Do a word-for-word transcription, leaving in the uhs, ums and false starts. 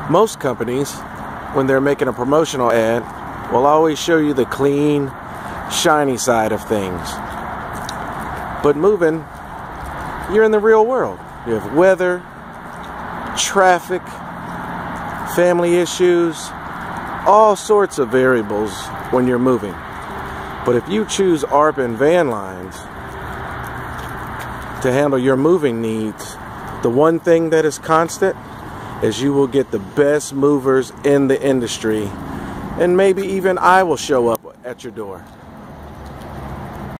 Most companies, when they're making a promotional ad, will always show you the clean, shiny side of things. But moving, you're in the real world. You have weather, traffic, family issues, all sorts of variables when you're moving. But if you choose Arpin van lines to handle your moving needs, the one thing that is constant is you will get the best movers in the industry, and maybe even I will show up at your door.